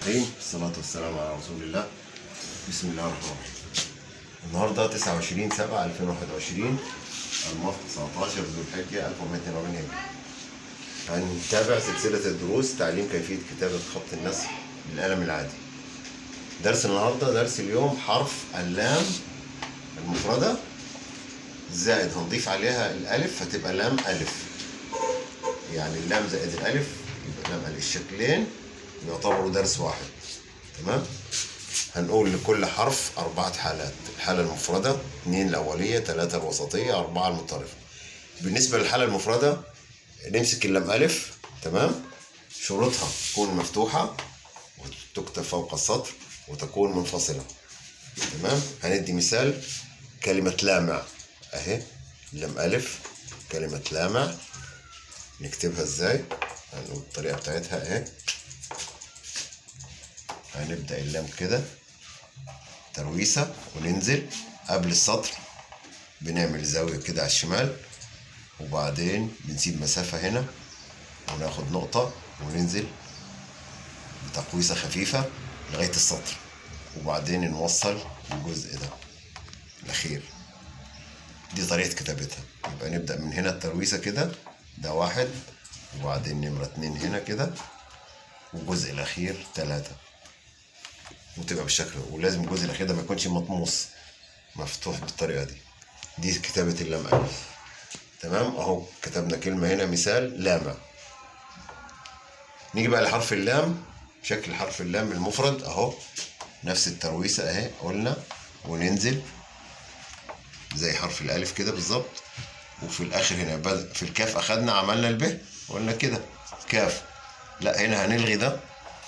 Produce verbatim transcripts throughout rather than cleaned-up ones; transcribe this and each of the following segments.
الرحيم. الصلاة والسلام على رسول الله. بسم الله الرحمن الرحيم. النهارده تسعة وعشرين سبعة ألفين وواحد وعشرين، الموافق تسعتاشر ذو الحجة ألف ومئتين واتنين وأربعين هجري. هنتابع سلسلة الدروس تعليم كيفية كتابة خط النسخ بالقلم العادي. درس النهارده درس اليوم حرف اللام المفردة زائد هنضيف عليها الألف فتبقى لام ألف، يعني اللام زائد الألف يبقى لام ألف. الشكلين يعتبروا درس واحد. تمام. هنقول لكل حرف أربعة حالات: الحالة المفردة، اثنين الأولية، ثلاثة الوسطية، أربعة المطرفة. بالنسبة للحالة المفردة نمسك اللام ألف. تمام. شروطها تكون مفتوحة وتكتب فوق السطر وتكون منفصلة. تمام. هندي مثال: كلمة لامع أهي، لام ألف كلمة لامع نكتبها ازاي؟ هنقول الطريقة بتاعتها اهي. هنبدأ اللام كده ترويسة وننزل قبل السطر، بنعمل زاوية كده على الشمال، وبعدين بنسيب مسافة هنا وناخد نقطة وننزل بتقويسة خفيفة لغاية السطر، وبعدين نوصل الجزء ده الأخير. دي طريقة كتابتها. يبقى نبدأ من هنا الترويسة كده، ده واحد، وبعدين نمرة اتنين هنا كده، والجزء الأخير تلاتة، وتبقى بالشكل. ولازم الجزء الأخير ده ما يكونش مطموس، مفتوح بالطريقة دي. دي كتابة اللام ألف. تمام. أهو كتبنا كلمة هنا مثال لامع. نيجي بقى لحرف اللام. شكل حرف اللام المفرد أهو، نفس الترويسة أهي قلنا، وننزل زي حرف الألف كده بالظبط. وفي الآخر هنا في الكاف أخدنا عملنا الب، قلنا كده كاف. لا، هنا هنلغي ده،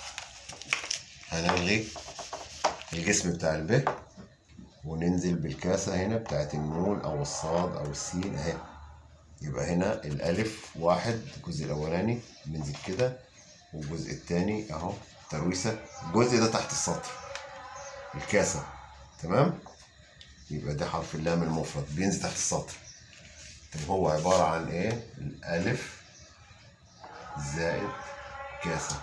هنلغي الجسم بتاع الب، وننزل بالكاسة هنا بتاعت النون أو الصاد أو السين أهي. يبقى هنا الألف واحد، الجزء الأولاني ننزل كده، والجزء التاني أهو ترويسة. الجزء ده تحت السطر الكاسة. تمام. يبقى ده حرف اللام المفرد بينزل تحت السطر. طب هو عبارة عن إيه؟ الألف زائد كاسة،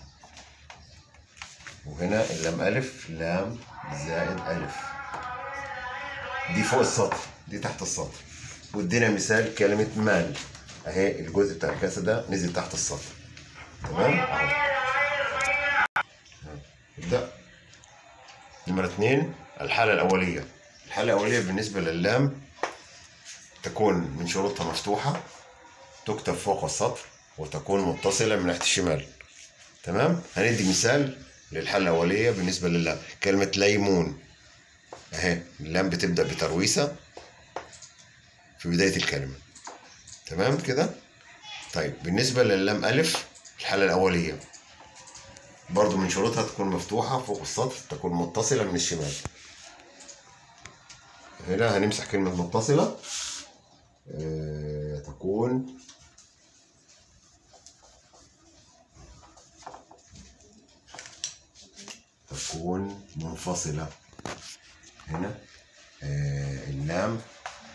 وهنا اللام ألف لام زائد ألف. دي فوق السطر، دي تحت السطر. وادينا مثال كلمة مال أهي، الجزء بتاع الكاسة ده نزل تحت السطر. تمام؟ أهو. نبدأ. نمرة اتنين الحالة الأولية. الحالة الأولية بالنسبة لللام تكون من شروطها مفتوحة، تكتب فوق السطر، وتكون متصلة من ناحية الشمال. تمام. هندي مثال للحالة الأولية بالنسبة لللام. كلمة ليمون أهي، اللام بتبدأ بترويسة في بداية الكلمة. تمام كده. طيب بالنسبة لللام ألف الحالة الأولية برضو من شروطها تكون مفتوحة فوق السطر، تكون متصلة من الشمال. هنا هنمسح كلمة متصلة، اه تكون تكون منفصلة. هنا اه اللام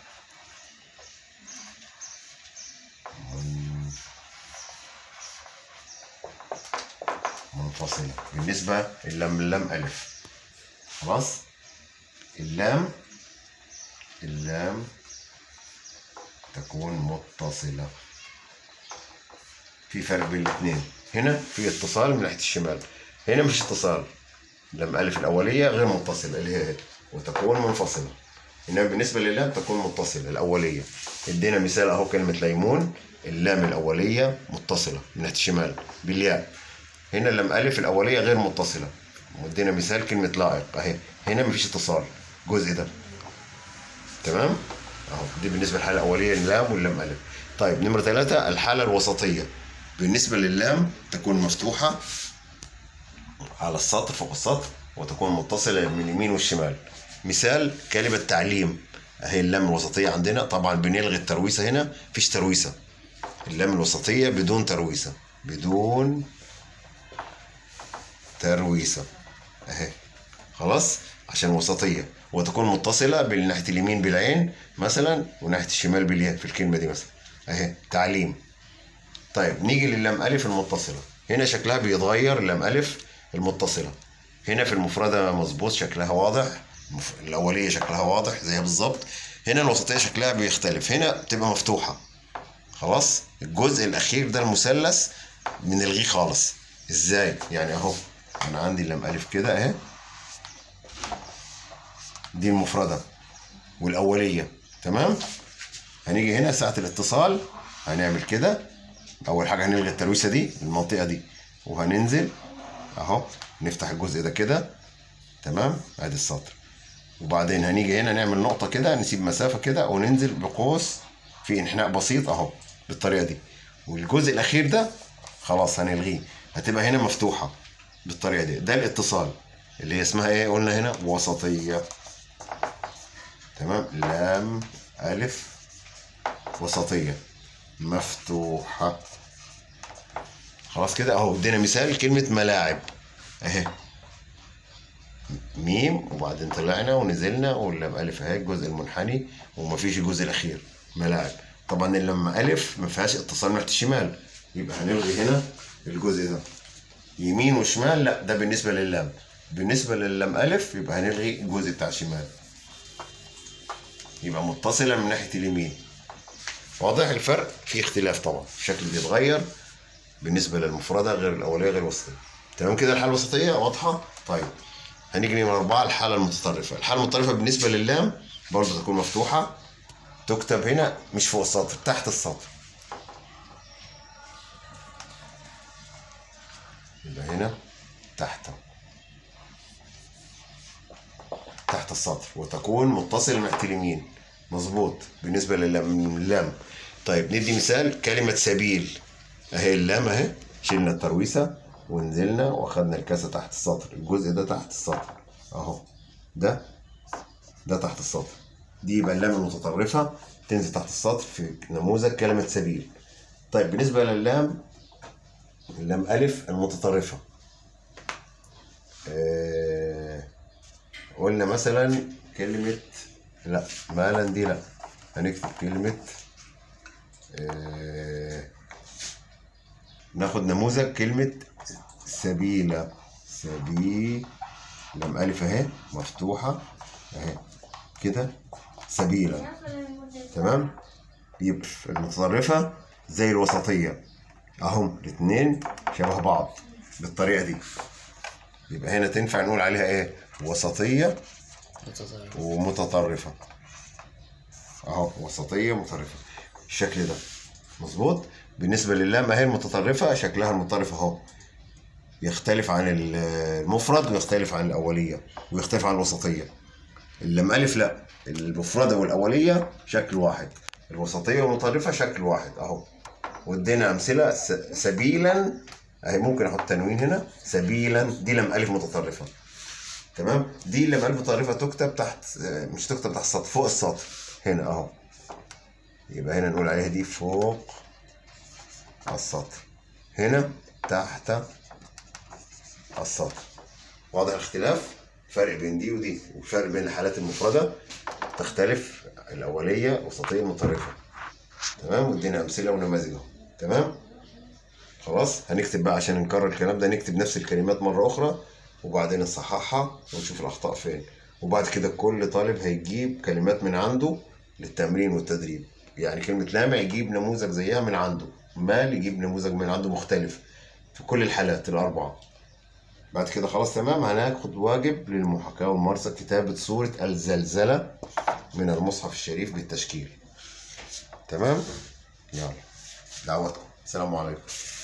منفصلة بالنسبة اللام اللام ألف. خلاص. اللام اللام تكون متصلة. في فرق بين الاثنين. هنا في اتصال من ناحية الشمال، هنا مش اتصال. لام ألف الأولية غير متصلة اللي هي وتكون منفصلة. إنما بالنسبة لللام تكون متصلة الأولية. ادينا مثال أهو كلمة ليمون، اللام الأولية متصلة من ناحية الشمال بالياء. هنا اللام ألف الأولية غير متصلة. ودينا مثال كلمة لائق أهي، هنا مفيش اتصال الجزء ده. تمام. أهو دي بالنسبة للحالة الأولية اللام واللام ألف. طيب نمرة ثلاثة الحالة الوسطية. بالنسبة لللام تكون مفتوحة على السطر فوق السطر، وتكون متصلة من اليمين والشمال. مثال كلمة تعليم أهي، اللام الوسطية عندنا. طبعا بنلغي الترويسة، هنا مفيش ترويسة. اللام الوسطية بدون ترويسة، بدون ترويسة اهي. خلاص. عشان وسطية، وتكون متصلة بالناحية اليمين بالعين مثلا، وناحية الشمال بالياء في الكلمة دي مثلا اهي تعليم. طيب نيجي لللام ألف المتصلة. هنا شكلها بيتغير. اللام ألف المتصله. هنا في المفرده مظبوط شكلها واضح، الاوليه شكلها واضح زيها بالظبط. هنا الوسطيه شكلها بيختلف، هنا بتبقى مفتوحه. خلاص الجزء الاخير ده المثلث بنلغيه خالص. ازاي يعني؟ اهو انا عندي اللام الف كده اهي، دي المفرده والاوليه. تمام. هنيجي هنا ساعه الاتصال هنعمل كده. اول حاجه هنلغي الترويسه دي، المنطقه دي، وهننزل اهو نفتح الجزء ده كده. تمام. ادي السطر. وبعدين هنيجي هنا نعمل نقطه كده، نسيب مسافه كده وننزل بقوس في انحناء بسيط اهو بالطريقه دي. والجزء الاخير ده خلاص هنلغيه، هتبقى هنا مفتوحه بالطريقه دي. ده الاتصال اللي هي اسمها ايه؟ قلنا هنا وسطيه. تمام. لام الف وسطيه مفتوحه. خلاص كده اهو. ادينا مثال كلمه ملاعب اهي، ميم وبعدين طلعنا ونزلنا واللام الف اهي الجزء المنحني ومفيش الجزء الاخير ملاعب. طبعا اللام الف ما فيهاش اتصال ناحيه الشمال، يبقى هنلغي هنا الجزء ده يمين وشمال. لا ده بالنسبه لللام. بالنسبه لللام الف يبقى هنلغي الجزء بتاع الشمال، يبقى متصله من ناحيه اليمين. واضح الفرق؟ في اختلاف طبعا، الشكل بيتغير بالنسبه للمفرده غير الاوليه غير الوسطيه. تمام كده الحاله الوسطيه واضحه. طيب هنيجي نمرة أربعة الحالة المتطرفة. الحالة المتطرفة بالنسبة لللام برضه تكون مفتوحة، تكتب هنا مش فوق السطر، تحت السطر. يبقى هنا تحت تحت السطر، وتكون متصلة ناحية اليمين. مظبوط بالنسبة لللام. طيب ندي مثال كلمة سبيل أهي. اللام أهي شلنا الترويسة ونزلنا واخدنا الكاسة تحت السطر، الجزء ده تحت السطر اهو، ده ده تحت السطر. دي يبقى اللام المتطرفة تنزل تحت السطر في نموذج كلمة سبيل. طيب بالنسبة لللام اللام ألف المتطرفة، آه قلنا مثلا كلمة لا مالا دي لا، هنكتب كلمة آه ناخد نموذج كلمة سبيلة. سبيل لام ألف أهي مفتوحة أهي كده سبيلة. تمام. يبقى المتطرفة زي الوسطية أهم، الاتنين شبه بعض بالطريقة دي. يبقى هنا تنفع نقول عليها إيه؟ وسطية ومتطرفة أهو، وسطية ومتطرفة الشكل ده. مظبوط. بالنسبة لللام أهي المتطرفة شكلها المتطرف أهو، يختلف عن المفرد ويختلف عن الأولية ويختلف عن الوسطية. اللام ألف لا، المفردة والأولية شكل واحد، الوسطية والمتطرفة شكل واحد أهو. وادينا أمثلة سبيلا أهي، ممكن أحط تنوين هنا سبيلا، دي لام ألف متطرفة. تمام. دي لام ألف متطرفة تكتب تحت، مش تكتب تحت السطر، فوق السطر هنا أهو. يبقى هنا نقول عليها دي فوق السطر، هنا تحت السطر. واضح الاختلاف؟ فرق بين دي ودي، والفرق بين الحالات المفردة تختلف، الأولية وسطية متطرفة. تمام. وادينا أمثلة ونماذج اهو. تمام. خلاص هنكتب بقى عشان نكرر الكلام ده، نكتب نفس الكلمات مرة أخرى وبعدين نصححها ونشوف الأخطاء فين. وبعد كده كل طالب هيجيب كلمات من عنده للتمرين والتدريب. يعني كلمة لامع يجيب نموذج زيها من عنده، مال يجيب نموذج من عنده مختلف في كل الحالات الأربعة. بعد كده خلاص تمام. هناخد واجب للمحاكاة والممارسة، كتابة صورة الزلزلة من المصحف الشريف بالتشكيل. تمام. يلا دعواتكم. السلام عليكم.